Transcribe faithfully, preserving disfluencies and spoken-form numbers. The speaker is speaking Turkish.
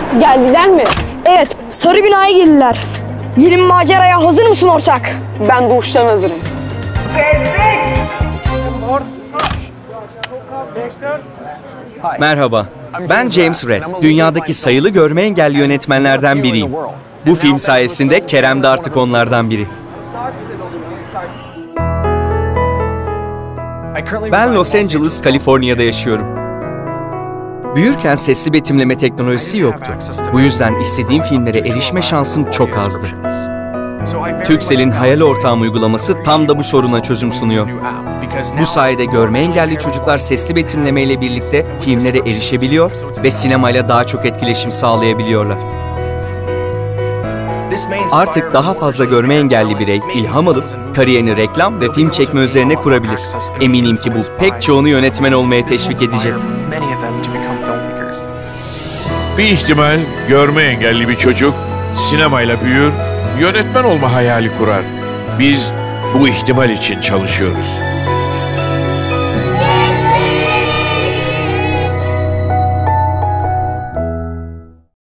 Geldiler mi? Evet, sarı binaya girdiler. Yeni bir maceraya hazır mısın ortak? Ben doğuştan hazırım. Merhaba, ben James Red. Dünyadaki sayılı görme engelli yönetmenlerden biriyim. Bu film sayesinde Kerem de artık onlardan biri. Ben Los Angeles, Kaliforniya'da yaşıyorum. Büyürken sesli betimleme teknolojisi yoktu. Bu yüzden istediğim filmlere erişme şansım çok azdı. Turkcell'in Hayal Ortağım uygulaması tam da bu soruna çözüm sunuyor. Bu sayede görme engelli çocuklar sesli betimleme ile birlikte filmlere erişebiliyor ve sinemayla daha çok etkileşim sağlayabiliyorlar. Artık daha fazla görme engelli birey ilham alıp kariyerini reklam ve film çekme üzerine kurabilir. Eminim ki bu pek çoğunu yönetmen olmaya teşvik edecek. Bir ihtimal görme engelli bir çocuk sinemayla büyür, yönetmen olma hayali kurar. Biz bu ihtimal için çalışıyoruz.